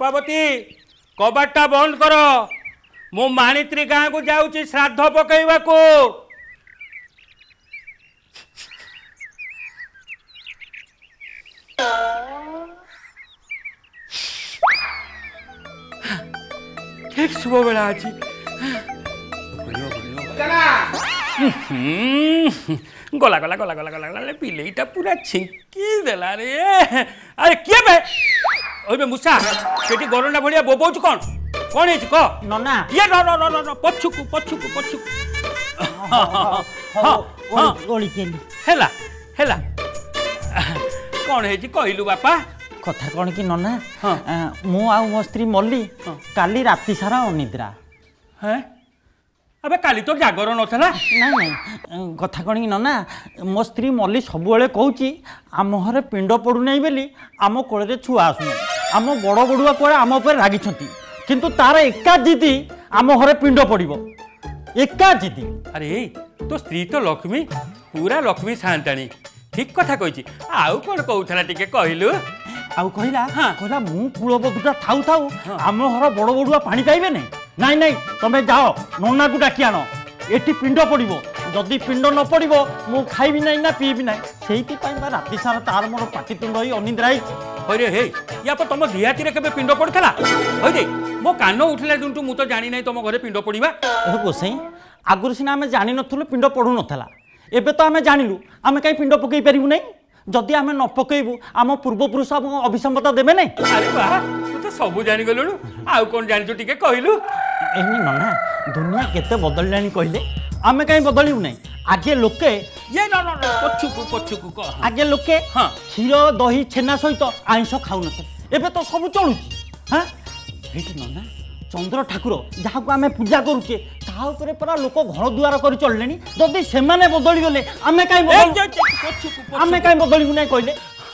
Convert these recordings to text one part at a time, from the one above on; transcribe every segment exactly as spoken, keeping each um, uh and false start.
चंपावती कबाटा बंद कर मु माणित्री गाँ को जाऊँ श्राद्ध पकईवा को ठीक शुभ बेला अच्छी गला गला गला गला गला गला पिलेटा पूरा छिंकी देला रे अरे किए बे ओबे मुसा केटी गरंडा भलिया बोबौच कोन कोन है को नन्ना ये न न न न पछुकु पछुकु पछुकु हां हां गोली केली हेला हेला कोन है जी कहलु बापा कथा कौन कि नना मु आ मो स्त्री मल्ली काली राति सारा अनिद्रा हैं अबे काली तो जागर नथला नहीं नहीं कथा कौन कि नना मो स्त्री मल्ली सबुले कहूँ आम घरे पिंड पड़ू नहीं बोली आम कोले छुआ आसुना आम बड़ बड़ुआ कड़े आम उपर रागी किंतु तार एका जिदी आम घरे पिंड पड़ो एका जिदी अरे तो स्त्री तो लक्ष्मी पूरा लक्ष्मी शांताणी ठीक कथा कही आउ कौन कहूला टिके कहलु आउ कहला हाँ कहला मु कूलबधूटा थाउ थाउ आम घर बड़ बड़ुआ पानी पाइबे नहीं नाई नाई तमें जाओ नन्ना को डाकी आण एटी पिंड पड़ो जदि पिंड न पड़ो मु खाइबी नहीं ना पीबी ना से राति सारा तार मोर पाटितुंड ही अनिद्रा होरे हे या पर तुम दिहाती केबे पिंड पड़ता होई मो कान उठला जुंटू मु तो जानी नहीं तुम घरे पिंड पड़वा गोसाई आगुरी सिना आम जानी नथुलु पिंड पड़ू नथला एबे तो आम जानिलु आम कहीं पिंड पकई पारिबु नहीं जदि आम न पकईबू आम पूर्वपुरुष अभिसंबता देवे नहीं अरे वाह तू तो सब जानी गलुनु आउ कौन जानिचु टिके कहलु एनी नना दुनिया केते बदललानी कहले आम कहीं बदलिबु नहीं आगे लोके ये न न पछुकु पछुकु कह आगे लोके हां क्षीर दही छेना सहित आइंष खाउ नथे एबे तो सब चलुची हां एठी नना चंद्र ठाकुर जहाँ को आम पूजा करुचे ताऊपर परा लोक घर दुआर कर चलले जदि से बदली गले आम कहीं आम कहीं बदलू ना कहले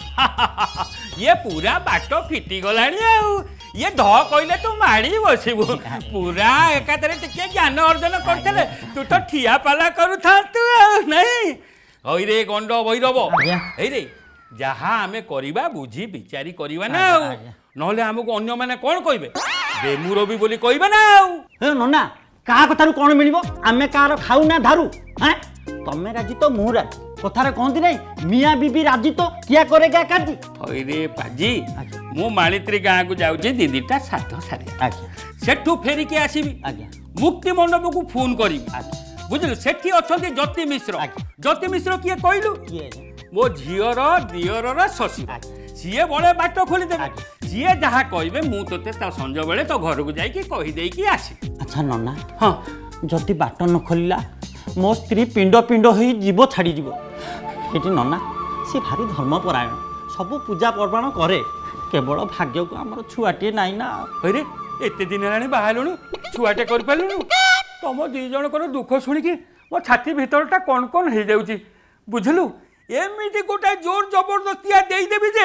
ये पूरा बाट फिटी गला ये ध कहले तू माड़ी बसबू पूरा एकादरे टिके ज्ञान अर्जन करते तू तो ठिया पाला करू नहीं हई रे गंड भैरव रे जहाँ आम करवा बुझी विचारी करवा ना नहले आमको अन्य माने कौन कहबे बेमुरबी बोली कहबे ना नना क्या कथार कौन मिल आम कार खाऊ ना धारू हाँ तमें राजी तो मु राजी कथार कहती नहीं मियाँ बीबी राजी तो क्या करेगा काजी रे पाजी मु माणित्री गाँ को जाऊँ दीदीटा साध सारे सेठू फेरिकी आसबि मुक्ति मंडप को फोन करी बुझलु सेठी अछंती ज्योति मिश्र ज्योति मिश्र किए कहलु मो झीर दियर शशी सीए बड़े बाट खोलीदेवे सीए जहाँ कहे मुझे संज बेले तो घर को जाकि कहीदेकी आसी अच्छा नना हाँ जदि बाट न खोलला मो स्त्री पिंड पिंड हो जीव छाड़ी जीव ये नना सी भारी धर्मपरायण सब पूजा पर्वण करे केवल भाग्य को आम छुआटे नाई ना अरे एत दिन है बाहर छुआटे कर पारू तुम दी जनकर दुख शुणिकी मो छाती भीतरटा कौन कौन हो जाऊँ बुझलु एमती गोटे जोर जबरदस्तिया देदेवी जे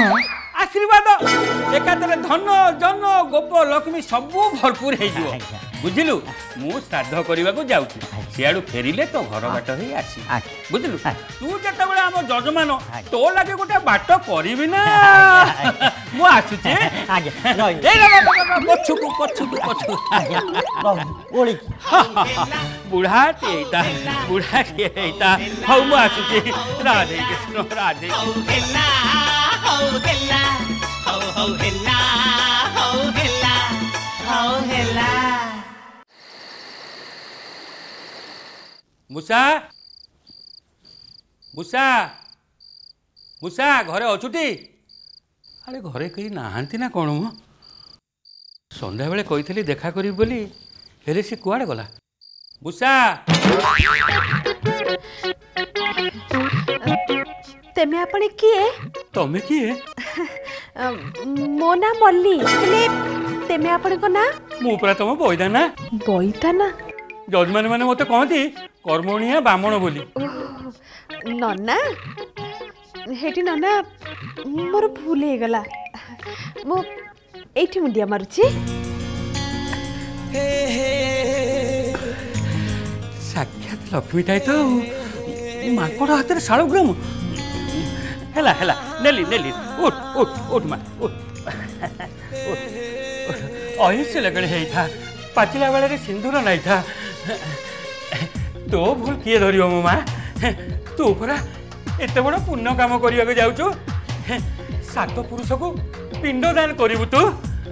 आशीर्वाद एकादरे धन जन गोप लक्ष्मी सबू भरपूर हो बुझलु मु श्राद्ध करने को जाऊँ सियाड़ू फेरिले तो घर बाट ही आसी बुझलु तू जिते आम जजमान तो लगे गोटे बाट करी ना मु आसुचे पछुकु पछुकु पछुकु बुढ़ाटे बुढ़ाटे हौ मु आसुचे राधे कृष्ण राधे मुसा मुसा मुसा घरे अछुटी अरे घरे कहीं नहांती ना कौन मो संध्या बेले कही देखा करी बोली हेरे सी कुआड़े गला मुसा तेमे आपने किए तमे किए मो ना मल्ली हेले तेमे आपने को ना मु परा तुम बईदा ना बईदा ना जजमान मैंने मत कहती कर्मणिया बामण बोली नना हेटी नना मोर भूल हो गला मो एठी मुंडिया मारुची साक्षात लक्ष्मी टाई तो माकड़ हाथ में शालग्राम हेला हेला नेली नेली उठ उठ उठ मा उठ ଅହିଁସ ଲଗଣ ହେଇଥା ପାଚିଲା ବେଳରେ ସିନ୍ଦୁର ନାଇଁ ଥା ତୋ ଭୁଲ କିଏ ଧରିବ ମୋ ମା ତୁ ପରା ଏତେ ବଡ଼ ପୁଣ୍ୟ କାମ କରିବାକୁ ଯାଉଛୁ ସାତ ପୁରୁଷକୁ ପିଣ୍ଡ ଦାନ କରିବୁ ତୁ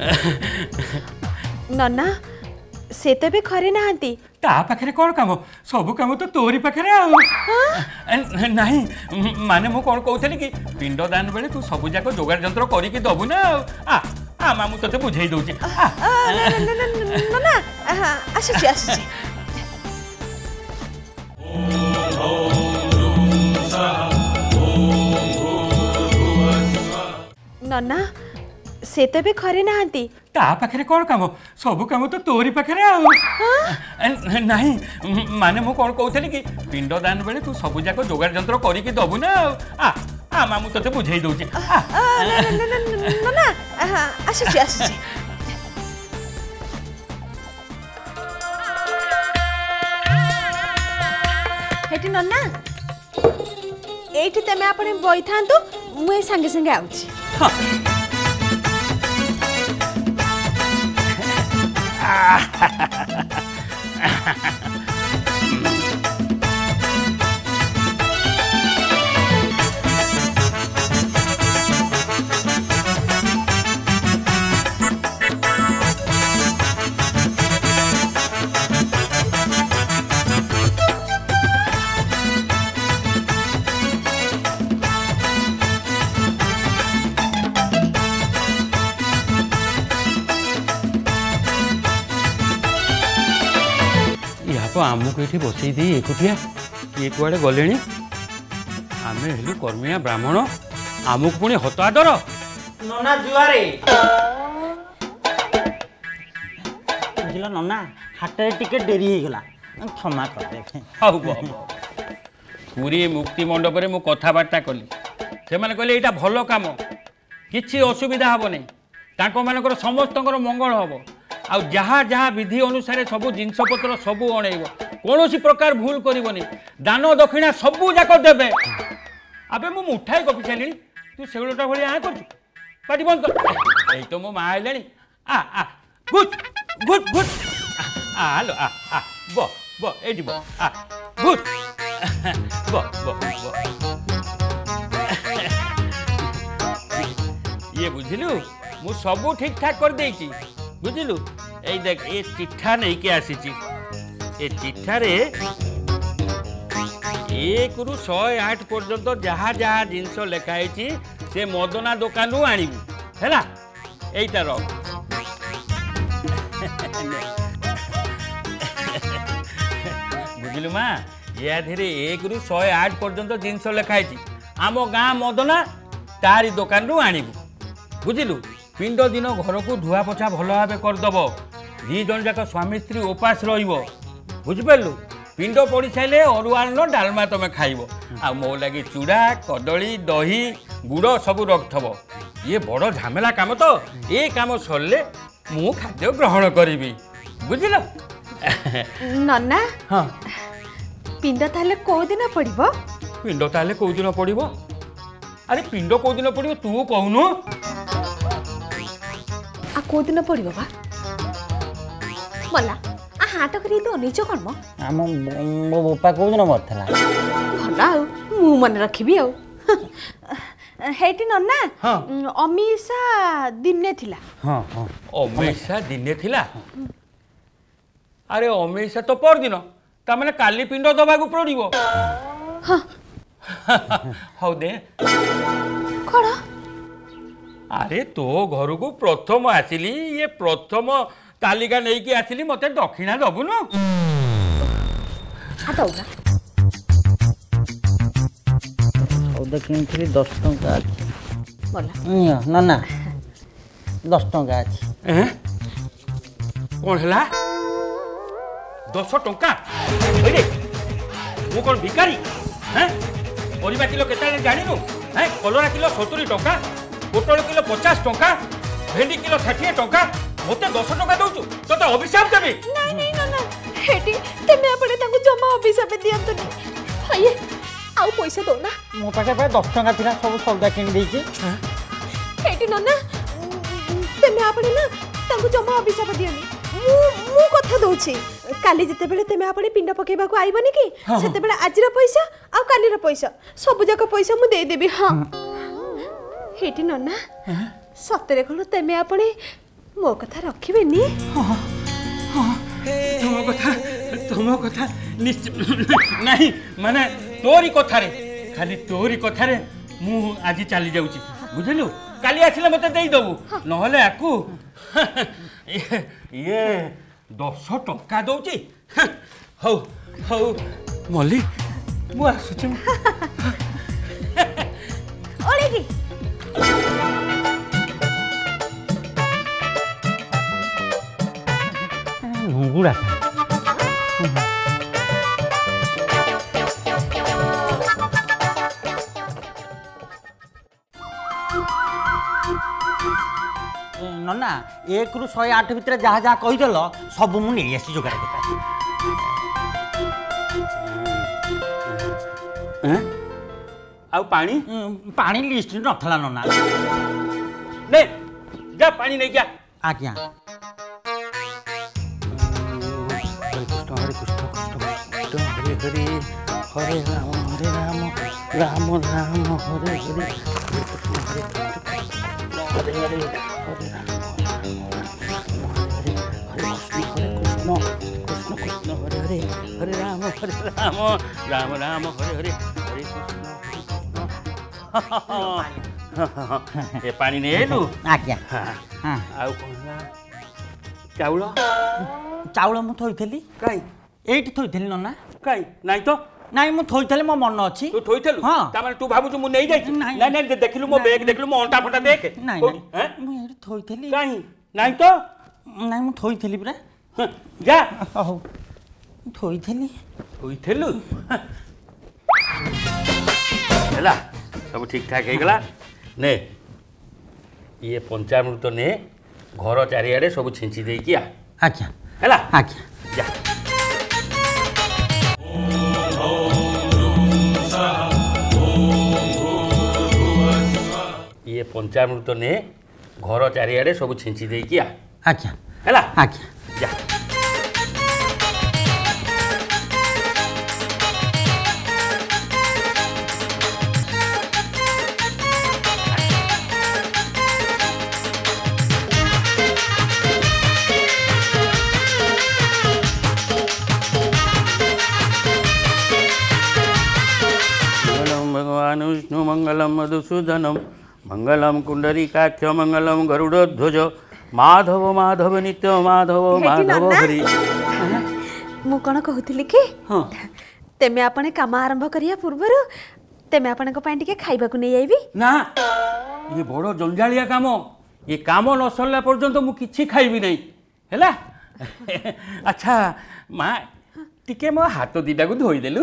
ନନା ସେ ତ ଏବେ ଘରେ ନାହାନ୍ତି ତା ପାଖରେ କ'ଣ କାମ ସବୁ କାମ ତ ତୋରି ପାଖରେ ଆଉ ନାହିଁ ମାନେ ମୁଁ କ'ଣ କହୁଥିଲି କି ପିଣ୍ଡ ଦାନ ବେଳେ ତୁ ସବୁ ଯାକ ଯୋଗାଡ଼ ଯନ୍ତ୍ର କରିକି ଦବୁ ନା ଆଉ ଆ ମା ମୁଁ ତତେ ବୁଝେଇ ଦଉଛି ନନା ଆସୁଛି ଆସୁଛି ନନା ସେ ତ ଏବେ ଘରେ ନାହାନ୍ତି ତା ପାଖରେ କ'ଣ କାମ ସବୁ କାମ ତ ତୋରି ପାଖରେ ଆଉ ନାହିଁ ମାନେ ମୁଁ କ'ଣ କହୁଥିଲି କି ପିଣ୍ଡ ଦାନ ବେଳେ ତୁ ସବୁ ଯାକ ଯୋଗାଡ଼ ଯନ୍ତ୍ର କରିକି ଦବୁ ନା ଆଉ ଆ ମା ମୁଁ ତତେ ବୁଝେଇ ଦଉଛି ନନା ଆସୁଛି ଆସୁଛି ହେଠି ନନା ଏଇଠି ତମେ ଆପଣ ବଇଥାନ୍ତୁ ମୁଁ ଏ ସାଙ୍ଗେ ସାଙ୍ଗେ ଆଉଛି आमको ये बसई दे एकुटिया किए कुआड़े गले आम हेलु कर्मिया ब्राह्मण आमको पुणी हत आदर नना जुआरे बुझल नना हाटे टिके डेरी हो गला क्षमा कर दे हाउ पूरी मुक्ति मंडप रे मु कथबार्ता कली से माने कहले एटा भलो काम किछि असुविधा हबो नै ताको मानकर समस्तकर मंगल हबो आ जहाँ जहाँ विधि अनुसार सबू जिनपतर सबू अणैब कौन प्रकार भूल करनी दान दक्षिणा सबू जाक देवे अबे मु मुठाई गपी सारे तू सेगुटा भाई आ कर पाटी बंद कर यही तो मो माँ आइला आ आ गुट गुट गुट आलो आ आ ब ब एडी ब आ गुट ब ब ये बुझिलु मु सबू ठीक ठाक कर देची बुझिलु ए देख ए चिट्ठा नहीं के आसी ए चिट्ठा रे एक रु सौ आठ पर्यंत जहाँ जहाँ जिनस लिखाई से मदना दुकान आणबू है यहीटा रख बुझिलु माँ या धीरे एक रु सौ आठ पर्यंत जिनस लिखाई आम गाँ मदना तारी दुकान आणबू बुझिलु पिंड दिन घर को धुआ पोछा भल भाव करदेव दी जन जाक स्वामी स्त्री उपास रुझिपारू पिंड पड़ी सारे अरुआन डालमा तुम खाइब आ मो लगी चूड़ा कदली दही गुड़ सब रखथब ये बड़ झमेला काम तो ये काम सरले मु खाद्य ग्रहण करी बुझिल नन्ना हाँ पिंड ताले को दिन पड़िबो पिंड ताले को दिन पड़िबो अरे पिंड को दिन पड़िबो तू कहूनु आ को दिन पड़िबो बा मला आ हाट करी तो निज कर्म आम मो बापा को दिन मरथला भला आ मु मन रखिबी आ हेटी नन्ना हाँ अमीषा दिने थिला हाँ हाँ अमीषा दिने थिला अरे अमीषा तो पर दिन ता माने काली पिंड दबा को पड़िबो हाँ हौ दे कोड़ा अरे तो घर को प्रथम आसिली ये प्रथम तालिका नहीं कि आसिली मते दक्षिणा दबु न आ दौना सौदा किनी दस टंका बोला ना ना दस टंका अच्छी कौन है दस टंका अरे मु कौन भिकारी हैं परिबा किलो केता जानिनु हैं कलरा किलो सत्तरी टंका पोटल किलो पचास टंका भेंडी किलो षाठी टंका मते दस टंका दउछु तते अभिशाप देबी नहीं नहीं ना ना हेटी तमे आपडे ताको जमा अभिशाप दियंतनी हाये आउ पैसा दो ना मो पाखे पे दस टंका थिला सब सौदा किनी देछि हेटी नन्ना तमे आपडे ना ତାଙ୍କୁ ଜମା ଅଭିଶାପ ଦିଅନି। ମୁଁ ମୁଁ କଥା ଦଉଛି କାଲି ଯେତେବେଳେ ତମେ ଆପଣ ପିଣ୍ଡ ପକେଇବାକୁ ଆଇବନି କି ସେତେବେଳେ ଆଜିର ପଇସା ଆଉ କାଲିର ପଇସା ସବୁ ଯାକ ପଇସା ମୁଁ ଦେଇଦେବି। ହଁ ହେଇଟି ନନା ସତରେ କଣ ତମେ ଆପଣ ମୋ କଥା ରଖିବେନି? तुम कथा तुम कथा निश्चित नहीं माने तोरी कथारे खाली तोरी कथारे मु आज चली जाऊची बुझलु काली आसिले मते देई दबु नहले आकु ये दस टका दउची हौ हौ मल्ली मु आसुची ओले की नुंगुड़ा नना एक रु शहे आठ भितर जहाँ जहाँ कहीदेल सब मुझे नहीं आसी जोगाड़ आउ पानी पानी लिस्ट नथला नना ने जा पानी नहीं क्या आज्ञा हरे हरे राम हरे राम राम राम हरे हरे हरे हरे हरे राम कृष्ण कृष्ण हरे हरे हरे राम हरे राम राम राम हरे हरे हरे कृष्ण ए पानी नहीं लु आज्ञा आउ कोन चाउल चाउल मु थोइथली काई एठी थोइथली नना काई नहीं तो नहीं मु थोइथले मो मन अछि तू थोइथलु हां ता माने तू भाबु तू मु नहीं जाई नहीं नहीं देखलु मो बैग देखलु मो अंटा फटा देख नहीं नहीं मु एठी थोइथली काई नहीं तो नहीं मु थोइथली पुरा जा हो थोइथली थोइथलु हैला सब ठीक ठाक हे गला ने ये पंचामृत ने घर चारिआडे सब छिंची दे किया अच्छा हैला अच्छा जा ये पंचामृत ने घर चारिआडे सब छिंची दे किया अच्छा हैला अच्छा जा भगवान विष्णु मंगलम मधुसूदनम मंगलम कुंडरीकाक्ष मंगलम गरुड़ध्वज माधव माधव नित्य माधव माधव हरि मु कौन कहूली कि हाँ तेमे आपने काम आरंभ करिया पूर्वर तेमे आपन को पानी के खाइबा को नहीं आइबी ना ये बड़ जंजालिया काम ये काम न सरला पर्यंत मु किछि खाइबी नहीं हैला अच्छा माँ टिके मो हाथ दीटा को धोई देलु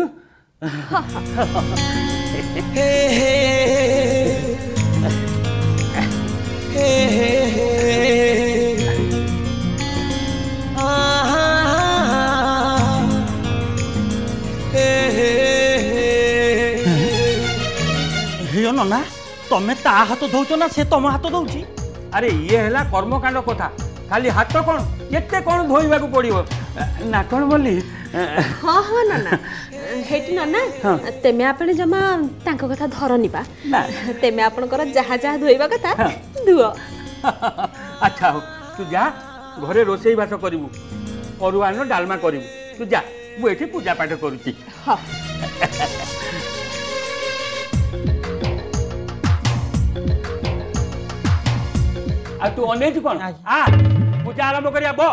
हे नना तमे ता हाथ धौच ना से तम हाथ दौची अरे ये है कर्मकांड कथा खाली हाथ कौन केते कौन धोइबा को पड़िबो ना कौन बोली हाँ हाँ नना हेटी नना तेमे आपने जमा तांको कथा धरनिबा तेमे आपनकर जहा जहा धोइबा कथा धुओ अच्छा हो तू जा घरे रोसई बास करिवु अरुआन डालमा करिवु तू जा मु एठी पूजा पाठ करूची हां आ तू अनेज कोन आ पूजा आरंभ करिया बो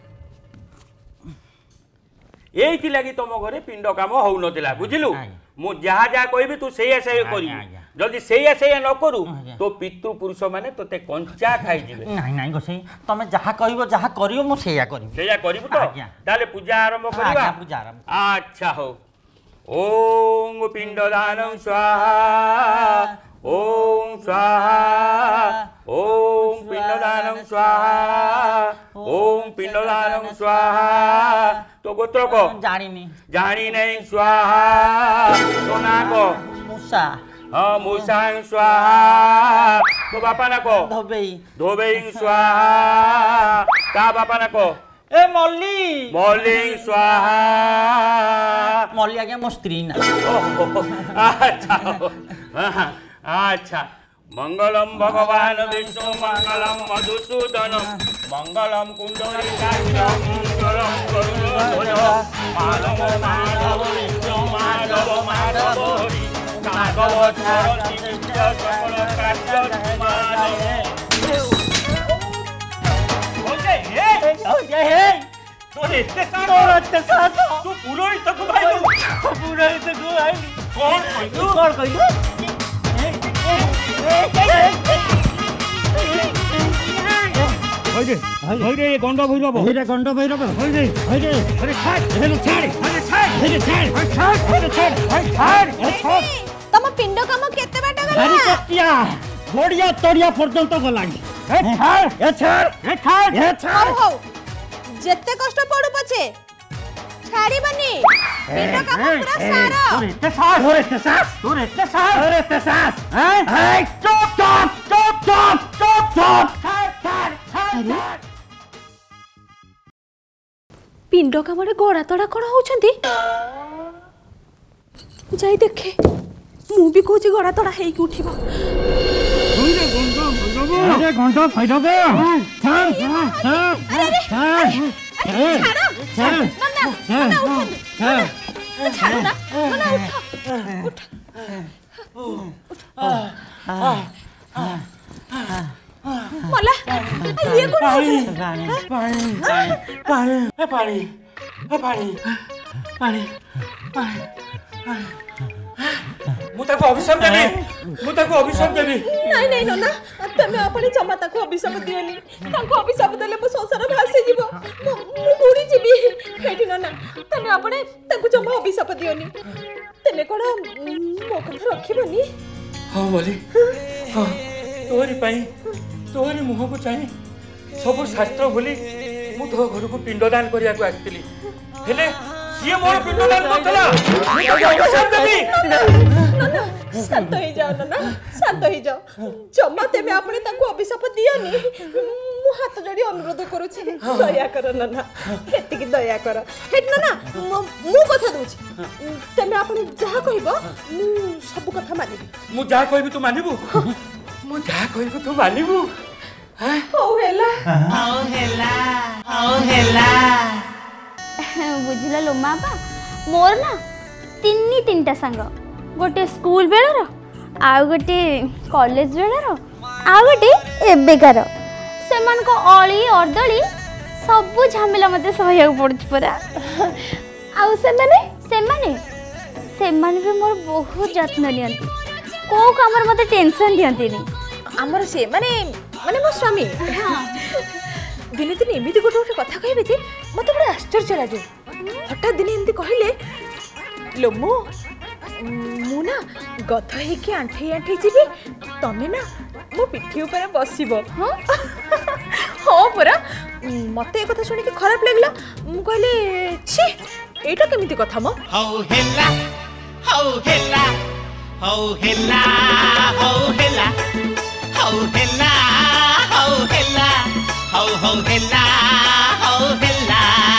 एई लगी तुम घरे पिंड काम हो नथिला बुझिलु मु जहा जहा कहबी तू सेया सेया करी जल्दी सेया सेया न करू तो पितृ पुरुष माने तोते कंचा खाई जिवे नहीं नहीं गोसई तमे जहा कहबो जहा करियो मु सेया करियो सेया करिवु तो ताले पूजा आरंभ करबा आज्ञा पूजा आरंभ अच्छा हो ओम पिंडदानं स्वाहा ओम स्वाहा ओम पिंडदानं स्वाहा ओम पिंडदानं स्वाहा तो गोत्र को जानी नहीं जानी नहीं स्वाहा तो ना को मूसा हाँ मूषां स्वाहा तो बापा ना को धोबेई धोबेई स्वाहा ता बापा ना को ए मल्ली मौलिं स्वाहा मल्ली आज्ञा मो स्त्री ना ओहो, अच्छा अच्छा मंगलम भगवान विष्णु मंगलम मधुसूदन मंगलम कुंडलीकाक्षं मंगलम गरुडध्वज माधव माधव विष्णु माधव माधव हरि भागवत नित्य सकल कार्य तुम्हारे ओके हे ओके हे तोरे इतने साथ तोर एते साथ तू पुरोहित को भाई पुरोहित को भाई कौन कहलू कौन कहलू হইরে হইরে গন্ড ভৈরব হইরে গন্ড ভৈরব হইরে হইরে আরে ছাড় হেলে ছাড় আরে ছাড় হেলে ছাড় আরে ছাড় হেলে ছাড় আরে ছাড় আরে ছাড় तम पिंड काम केते बाटा ভারি गला কটিয়া বড়িয়া তড়িয়া পর্যন্ত গলানি এ ছাড় এ ছাড় এ ছাড় এ ছাড় हौ हौ जेते कष्ट पड़ू पछे छाड़ी बनी पिंड काम पूरा सारा তোর এতে শ্বাস তোর এতে শ্বাস তোর এতে শ্বাস তোর এতে শ্বাস হ্যাঁ এই চুপ চুপ চুপ চুপ চুপ চুপ ছাড় ছাড় ছাড় ছাড় पिंड कामरे गड़ा तड़ा कण होछंती जाई देखे मु भी कोची गड़ा तड़ा हेई की उठिबो হইরে গন্ড ভৈরব আরে গন্ড ভৈরব ছাড় ছাড় ছাড় छाड़ो छाड़ो नन्ना नन्ना उठ ছাড় छाड़ो ना नन्ना उठ उठ मला ये कोण पाणी पाणी पाणी ए पाणी ए पाणी पाणी पाणी ମୁଁ ତାକୁ ଅଭିଶାପ ଦେବି ମୁଁ ତାକୁ ଅଭିଶାପ ଦେବି ନାଇଁ ନାଇଁ ନନା ତମେ ଆପଣ ଜମା ତାକୁ ଅଭିଶାପ ଦିଅନି ତାଙ୍କୁ ଅଭିଶାପ ଦେଲେ ମୋ ସଂସାର ଭାସି ଯିବ ମୁଁ ବୁଡି ଯିବି ଏଠି ନନା ତମେ ଆପଣ ତାଙ୍କୁ ଜମା ଅଭିଶାପ ଦିଅନି ତମେ କଣ ମୋ କଥା ରଖିବନି ହଁ ବୋଲି ହଁ ତୋରି ପାଇଁ ତୋରି ମୁହଁକୁ ଚାହିଁ ସବୁ ଶାସ୍ତ୍ର ଭୁଲି ମୁଁ ତୋ ଘରକୁ ପିଣ୍ଡଦାନ କରିବାକୁ ଆସିଥିଲି ହେଲେ ସିଏ ମୋର ପିଣ୍ଡଦାନ କରିଥିଲା ମୁଁ ତାକୁ ଅଭିଶାପ ଦେବି ଶାନ୍ତ ହେଇଯାଅ ନନା ଶାନ୍ତ ହେଇଯାଅ ଜମା ତେବେ ଆପଣ ତାଙ୍କୁ ଅଭିଶାପ ଦିଅନି ମୁଁ ହାତ ଯୋଡ଼ି ଅନୁରୋଧ କରୁଛି ଦୟା କର ନନା ଏତିକି ଦୟା କର ହେଠି ନନା ମୁଁ କଥା ଦଉଛି ତେବେ ଆପଣ ଯାହା କହିବ ମୁଁ ସବୁ କଥା ମାନିବି ମୁଁ ଯାହା କହିବି ତୁ ମାନିବୁ ମୁଁ ଯାହା କହିବି ତୁ ମାନିବୁ ହଉ ହେଲା ହଉ ହେଲା ହଉ ହେଲା ବୁଝିଲ ଲୋ ମା ବାପା ମୋର ନା ତିନି ତିନିଟା ସାଙ୍ଗ गोटे स्कूल बेलर आउ गोटे कॉलेज बेलर आउ गोटे एबेकार से अली अर्दली सबू झमेला मत सहया पड़ुछ परा आउ से माने से माने से माने भी मोर बहुत जत्न नियंती को काम मत टेंशन दियंती नहीं आमर से माने माने मो स्वामी दिने दिन एमती गोटे गोटे कथा कहबे जे मते बड़ा आश्चर्य लागे हठात दिन एमती कहले लो मो मु ना गध हेकी आंठे आंठे जीवी तमे ना मो पिठी ऊपर बसिबो हां हां परा मते ए कथा सुनि के खराब लागला मु कहले छी एटा केमिति कथा मो हौ हेला हौ हेला हौ हेला हौ हेला हौ हेला हौ हेला हौ हौ हेला हौ हेला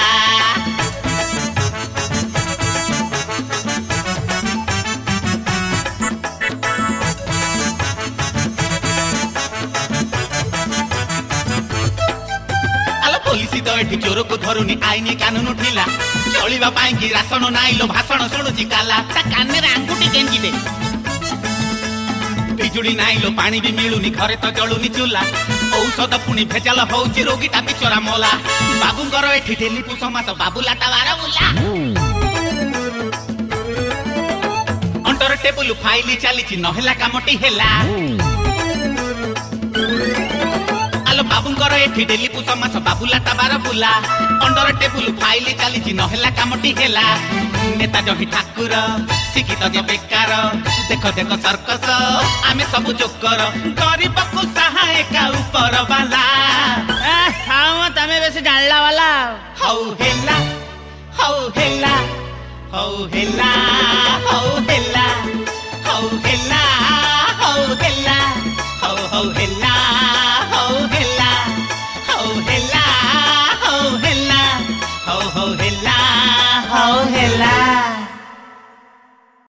तो एठी चोर को धरुनी आईनी कानून उठिला चलिबा पाई कि राशन नाइलो भाषण सुनुची काला ता काने रे आंगुटी केंजिबे बिजुली नाइलो पानी भी मिलुनी घरे तो जळुनी चुला औषध पुनी भेजाल होउची रोगीटा बिचरा मोला बाबूंकर एठी डेली पुष मास बाबूलाटा बारा बुला अंटर टेबल फाइली चालीची नहेला कामटी हेला बाबूंकर एठी डेली पुष मास बाबूलाटा बार बुला अंडर टेबुल फाइली चलीची नहेला कामटी हेला नेता जही ठाकुर शिक्षित जे बेकार देख देख सर्कस आमे सब जोकर गरीब को सहायक ऊपर वाला खाओ तमे बेसी जानला वाला हौ हेला हौ हेला हौ हेला हौ हेला हौ हेला ହେଲା ହଉ ହଉ ହେଲା